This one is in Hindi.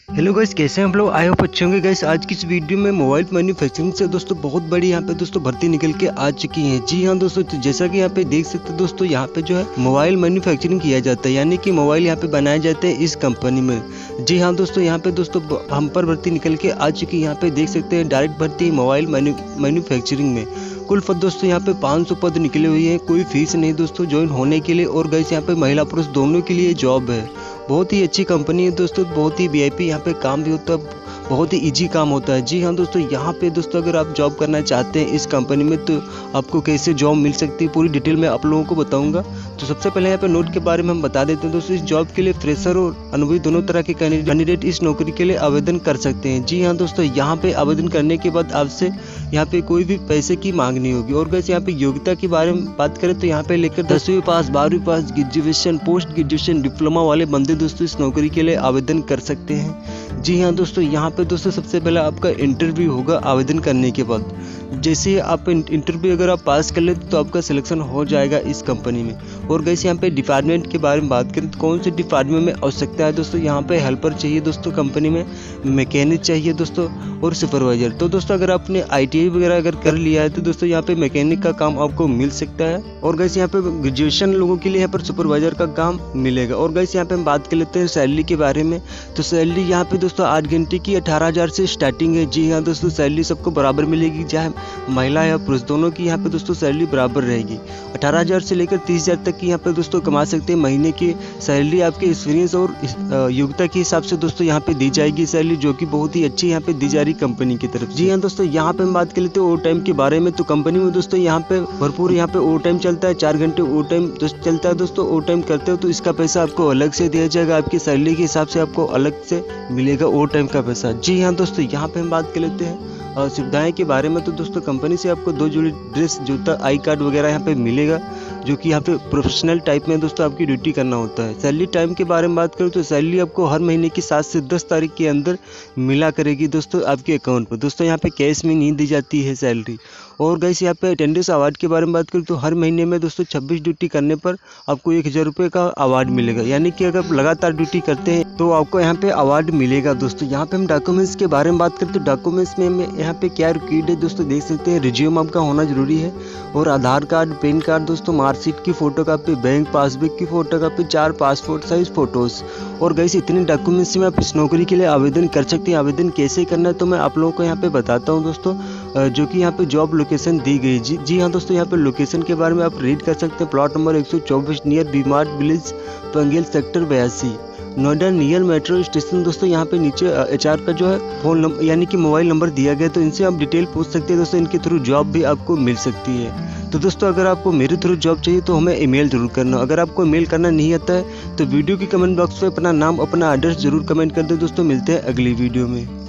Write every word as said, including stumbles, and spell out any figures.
हेलो गाइस, कैसे हैं आप लोग? आई होप अच्छे होंगे गाइस। आज की इस वीडियो में मोबाइल मैन्युफैक्चरिंग से दोस्तों बहुत बड़ी यहाँ पे दोस्तों भर्ती निकल के आ चुकी है। जी हाँ दोस्तों, तो जैसा कि यहाँ पे देख सकते हैं दोस्तों, यहाँ पे जो है मोबाइल मैन्युफैक्चरिंग किया जाता है, यानी कि मोबाइल यहाँ पे बनाए जाते हैं इस कंपनी में। जी हाँ दोस्तों, यहाँ पे दोस्तों हम पर भर्ती निकल के आ चुकी है। यहाँ पे देख सकते हैं डायरेक्ट भर्ती मोबाइल मैन्युफैक्चरिंग में। कुल पद दोस्तों यहाँ पे पाँच सौ पद निकले हुए हैं, कोई फीस नहीं दोस्तों ज्वाइन होने के लिए। और गाइस यहाँ पे महिला पुरुष दोनों के लिए जॉब है। बहुत ही अच्छी कंपनी है दोस्तों, बहुत ही वीआईपी यहाँ पे काम भी होता है, बहुत ही इजी काम होता है। जी हाँ दोस्तों, यहाँ पे दोस्तों अगर आप जॉब करना चाहते हैं इस कंपनी में तो आपको कैसे जॉब मिल सकती है पूरी डिटेल में आप लोगों को बताऊंगा। तो सबसे पहले यहाँ पे नोट के बारे में हम बता देते हैं दोस्तों। इस जॉब के लिए फ्रेशर और अनुभवी दोनों तरह के कैंडिडेट इस नौकरी के लिए आवेदन कर सकते हैं। जी हाँ दोस्तों, यहाँ पे आवेदन करने के बाद आपसे यहाँ पे कोई भी पैसे की मांग नहीं होगी। और वैसे यहाँ पे योग्यता के बारे में बात करें तो यहाँ पे लेकर दसवीं पास, बारहवीं पास, ग्रेजुएशन, पोस्ट ग्रेजुएशन, डिप्लोमा वाले बंदे दोस्तों इस नौकरी के लिए आवेदन कर सकते हैं। जी हाँ दोस्तों, यहाँ पे दोस्तों सबसे पहले आपका इंटरव्यू होगा आवेदन करने के बाद। जैसे आप इंटरव्यू अगर आप पास कर लेते तो आपका सिलेक्शन हो जाएगा इस कंपनी में। और गैस यहाँ पे डिपार्टमेंट के बारे में बात करें तो कौन से डिपार्टमेंट में आवश्यकता है दोस्तों, यहाँ पे हेल्पर चाहिए दोस्तों कंपनी में, मैकेनिक चाहिए दोस्तों और सुपरवाइजर। तो दोस्तों अगर आपने आईटीआई वगैरह अगर कर लिया है तो दोस्तों यहाँ पे मैकेनिक का काम आपको मिल सकता है। और गैस यहाँ पे ग्रेजुएशन लोगों के लिए यहाँ पर सुपरवाइजर का काम मिलेगा। और गैस यहाँ पे हम बात कर लेते हैं सैलरी के बारे में। तो सैलरी यहाँ पे दोस्तों आठ घंटे की अठारह हजार से स्टार्टिंग है। जी हाँ दोस्तों, सैलरी सबको बराबर मिलेगी, चाहे महिला या पुरुष दोनों की यहाँ पे दोस्तों सैलरी बराबर रहेगी। अठारह हजार से लेकर तीस हजार तक की यहाँ पे दोस्तों कमा सकते हैं महीने की सैलरी। आपके एक्सपीरियंस और योग्यता के हिसाब से दोस्तों यहाँ पे दी जाएगी सैलरी, जो कि बहुत ही अच्छी यहाँ पे दी जा रही कंपनी की तरफ। जी हाँ दोस्तों, यहाँ पे हम बात कर लेते हैं ओवर टाइम के बारे में। तो कंपनी में दोस्तों यहाँ पे भरपूर यहाँ पे ओवर टाइम चलता है, चार घंटे ओवर टाइम चलता है दोस्तों। ओवर टाइम करते हो तो इसका पैसा आपको अलग से दिया जाएगा, आपकी सैलरी के हिसाब से आपको अलग से मिलेगा ओवर टाइम का पैसा। जी हाँ दोस्तों, यहाँ पे हम बात कर लेते हैं और सुविधाएं के बारे में। तो दोस्तों कंपनी से आपको दो जोड़ी ड्रेस, जूता, आई कार्ड वगैरह यहाँ पे मिलेगा, जो कि यहाँ पे प्रोफेशनल टाइप में दोस्तों आपकी ड्यूटी करना होता है। सैलरी टाइम के बारे में बात करूँ तो सैलरी आपको हर महीने की सात से दस तारीख के अंदर मिला करेगी दोस्तों आपके अकाउंट पर। दोस्तों यहाँ पे कैश में नहीं दी जाती है सैलरी। और गैस यहाँ पे अटेंडेंस अवार्ड के बारे में बात करूँ तो हर महीने में दोस्तों छब्बीस ड्यूटी करने पर आपको एक हज़ार रुपये का अवार्ड मिलेगा, यानी कि अगर लगातार ड्यूटी करते हैं तो आपको यहाँ पे अवार्ड मिलेगा दोस्तों। यहाँ पे हम डॉक्यूमेंट्स के बारे में बात करें तो डॉक्यूमेंट्स में हमें यहाँ पे क्या रिक्वायर्ड है दोस्तों, देख सकते हैं रिज्यूम आपका होना जरूरी है, और आधार कार्ड, पैन कार्ड दोस्तों, मार्कशीट की फोटो कापी, बैंक पासबुक की फोटो कापी, चार पासपोर्ट साइज फोटोज। और गैस इतने डॉक्यूमेंट्स में आप इस नौकरी के लिए आवेदन कर सकते हैं। आवेदन कैसे करना है तो मैं आप लोगों को यहाँ पे बताता हूँ दोस्तों, जो कि यहाँ पे जॉब लोकेशन दी गई। जी जी हाँ दोस्तों, यहाँ पे लोकेशन के बारे में आप रीड कर सकते हैं। प्लॉट नंबर एक सौ चौबीस नियर बीमार्ट विलेज, पंगेल सेक्टर बयासी, नोएडा नियर मेट्रो स्टेशन। दोस्तों यहाँ पे नीचे एचआर का जो है फोन नंबर यानी कि मोबाइल नंबर दिया गया, तो इनसे आप डिटेल पूछ सकते हैं दोस्तों। इनके थ्रू जॉब भी आपको मिल सकती है। तो दोस्तों अगर आपको मेरे थ्रू जॉब चाहिए तो हमें ईमेल जरूर करना। अगर आपको ईमेल करना नहीं आता है तो वीडियो की कमेंट बॉक्स में अपना नाम, अपना एड्रेस जरूर कमेंट कर दे दोस्तों। मिलते हैं अगली वीडियो में।